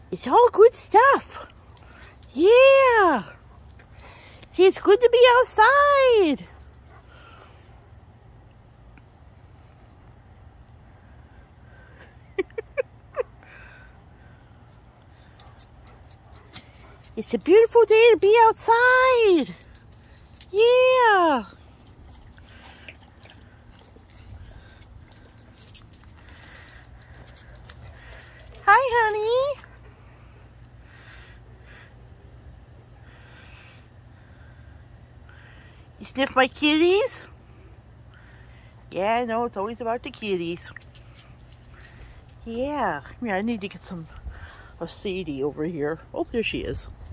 It's all good stuff. Yeah. See, it's good to be outside. It's a beautiful day to be outside. Yeah. Hi, honey. You sniff my kitties? Yeah, I know, it's always about the kitties. Yeah, I need to get some of Sadie over here. Oh, there she is.